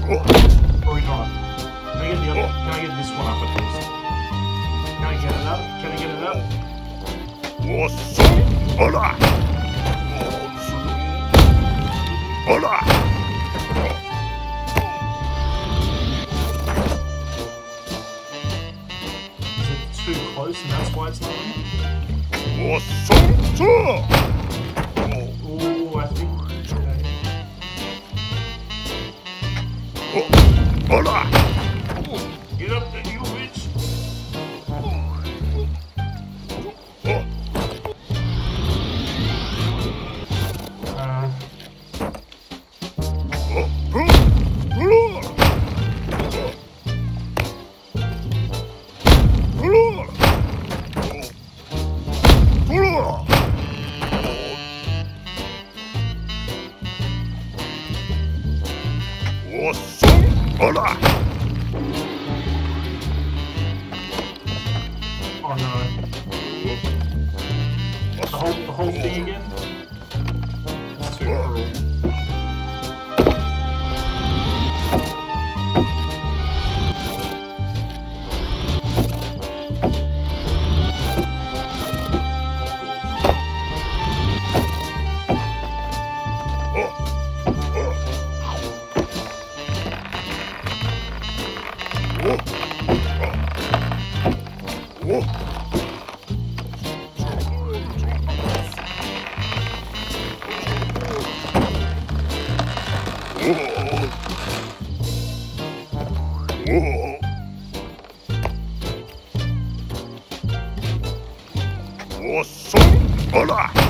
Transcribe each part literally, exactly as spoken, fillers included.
Probably not. Can I get the other? Can I get this one up at least? Can I get it up? Can I get it up? Hola! Hola! Is it too close and that's why it's not on? Ooh, I think. Okay. Hola! Get up there, you bitch! Uh. Hola! Oh no. The whole, the whole thing again? That's too cruel. Hola!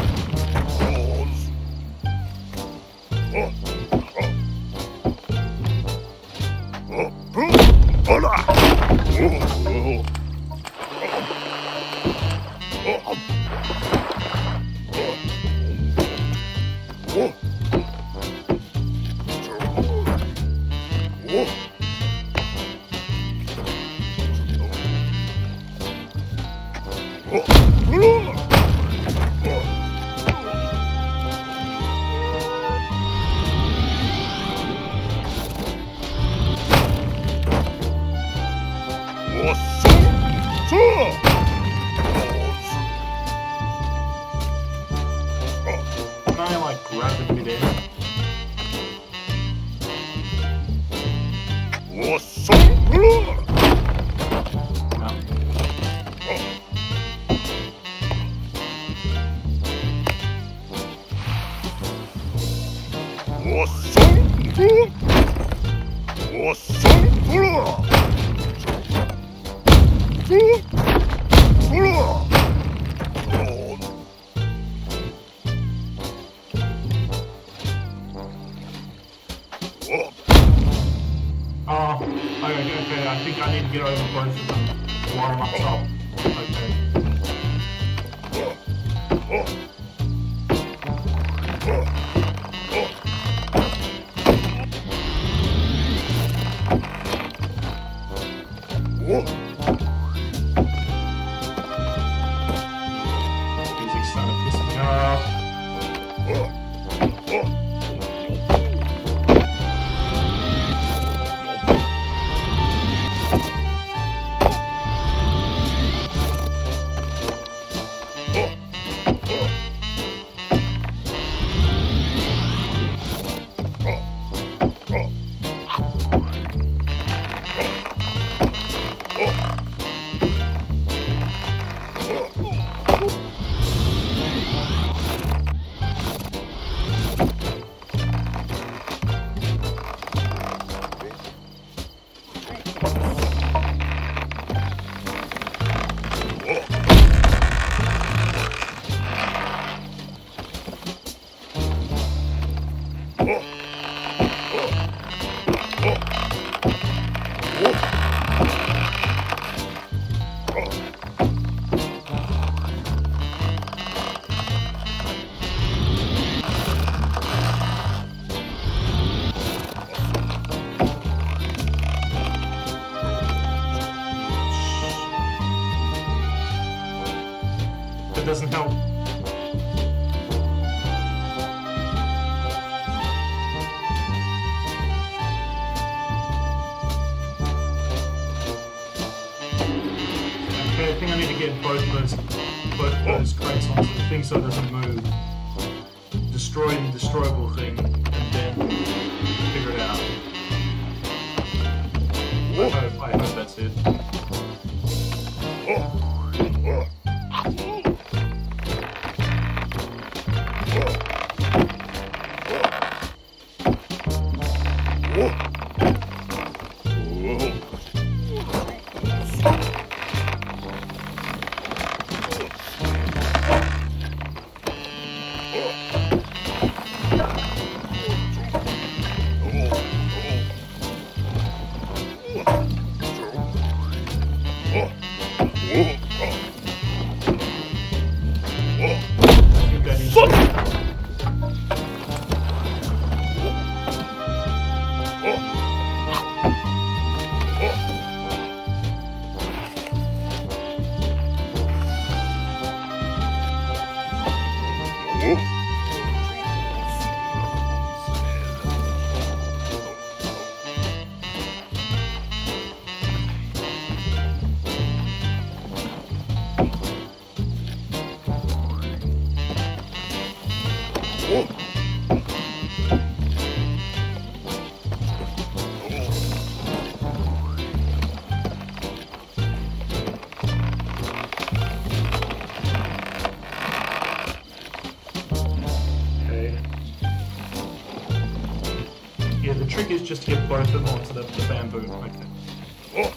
Can I like grab it midair? Oh, okay, okay, I think I need to get over both of them while I'm up top. Okay. Music's starting to piss me off. Oh! get both of those, both of those crates onto the thing so it doesn't move. Destroy the destroyable thing, and then figure it out. I hope, I hope that's it. Is just to get both of them onto the, the bamboo. Okay.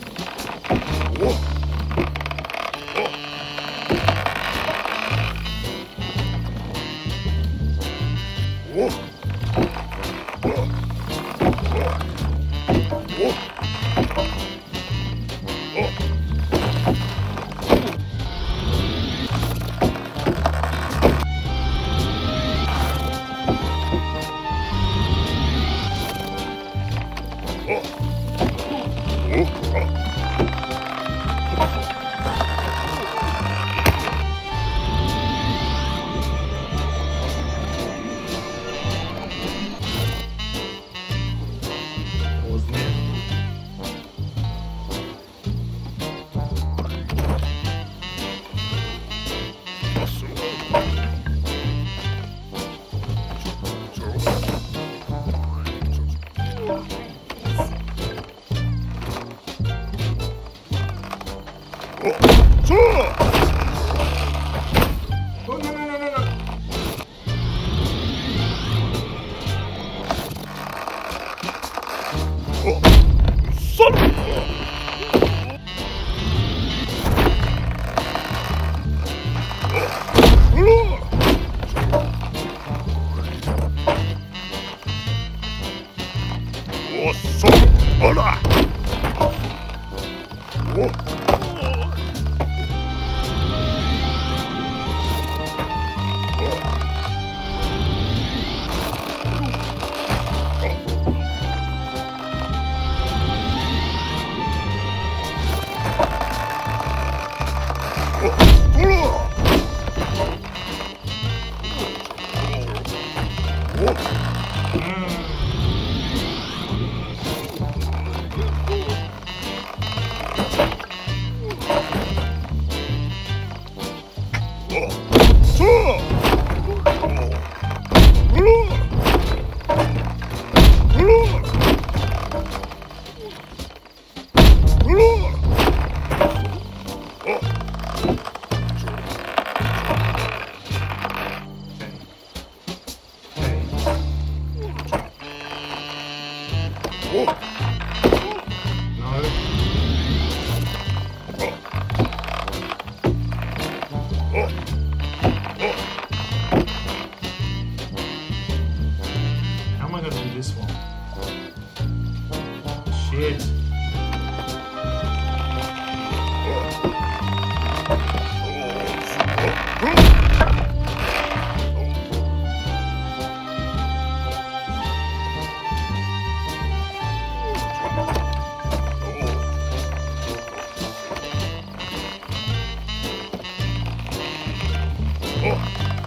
Oh!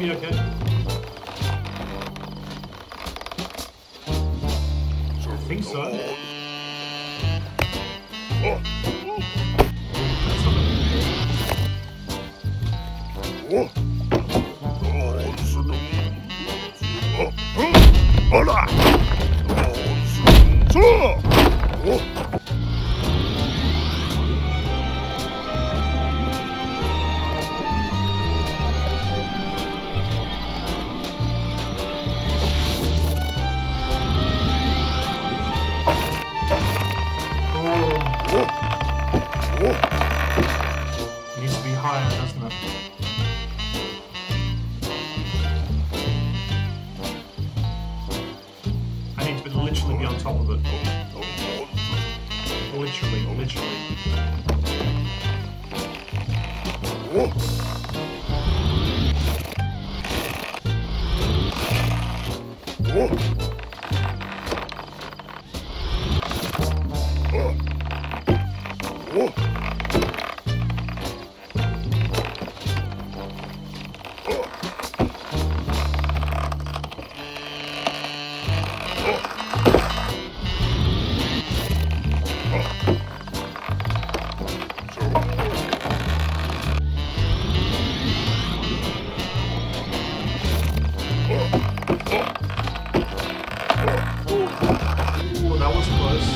be okay. I think so. That's not Hola! It needs to be higher, doesn't it? I need to literally be on top of it. Literally, literally. Ooh, that was close.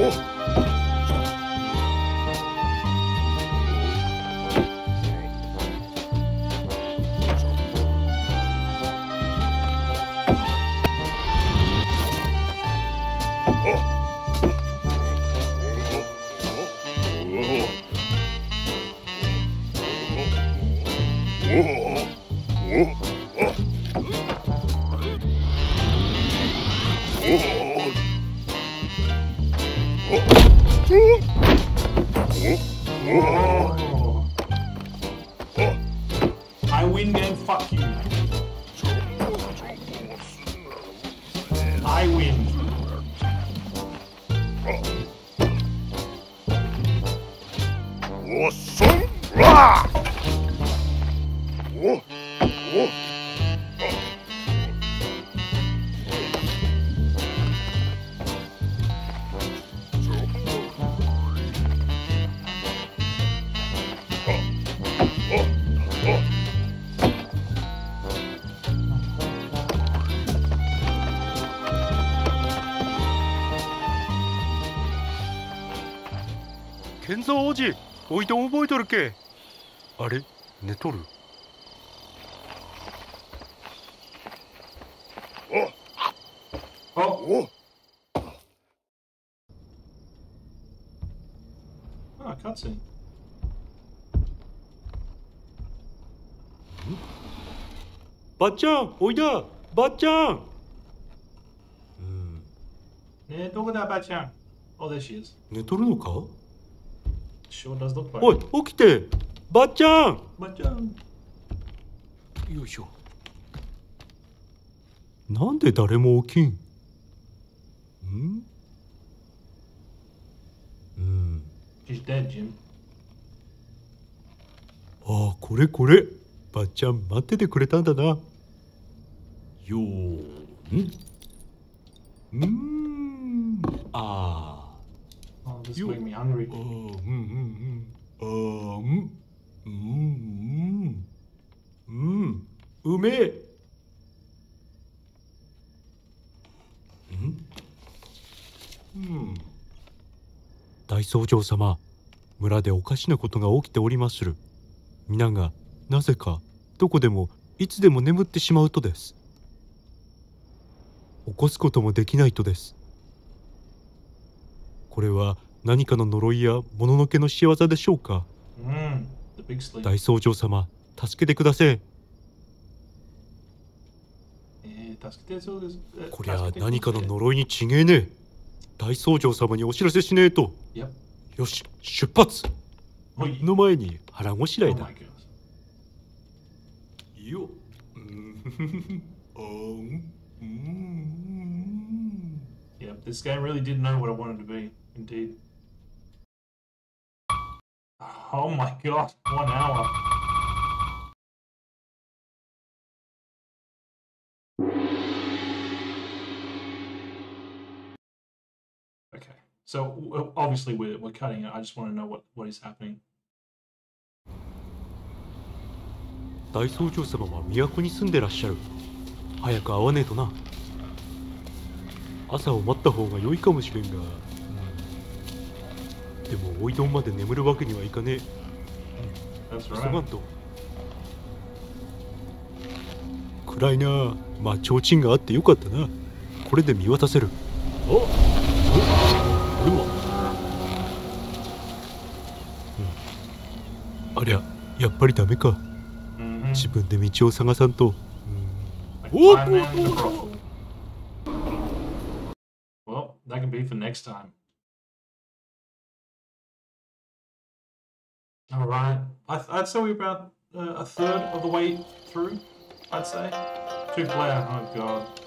Oh. I win game, fuck you. I win. 建造王子、おいどん覚えとるけ。あれ、寝とる。 Oh. Oh, cutscene. ばっちゃん、おいだ、ばっちゃん。うん。 ねえ、どこだ、ばあちゃん。Oh, there she is. 寝とるのか？ Sure does look like. おい、起きて、ばっちゃん。 ばあちゃん。 よいしょ。なんで誰も起きん？ん？うん。 She's dead, Jim. ああ、これこれ。ばっちゃん待っててくれたんだな。よーん。うーん。ああ。 Oh, this made me hungry. ああ、うんうんうん。ああ、うん。うんうん。うん。うめえ。うん。大僧正様、村でおかしなことが起きておりまする。皆がなぜかどこでもいつでも眠ってしまうとです。起こすこともできないとです。これは何かの呪いやもののけの仕業でしょうか。 Mm, the big sleep. 大僧正様、助けてください。 えー、助けてそうです。 こりゃ何かの呪いに違えねえ。大僧正様にお知らせしねえと。 Yep. よし、出発。 おいの前に腹ごしらえだ。 Oh my goodness. いいよ。あん、うん。 Yep, this game really did know what I wanted to be. Indeed. Oh my god, one hour. Okay, so obviously we're, we're cutting it. I just want to know what, what is happening. 大僧正様は都に住んでらっしゃる。早く会わねえとな。朝を待った方が良いかもしれんが、うん、でもおいどんまで眠るわけにはいかねえ。うん、急がんと。暗いな。まあ提灯があってよかったな。これで見渡せる。あ、お、これは、うん、ありゃ、やっぱりダメか。自分で道を探さんと。おっ、 Well, that can be for next time. All right, I th I'd say we're about uh, a third of the way through. I'd say two player. Oh god.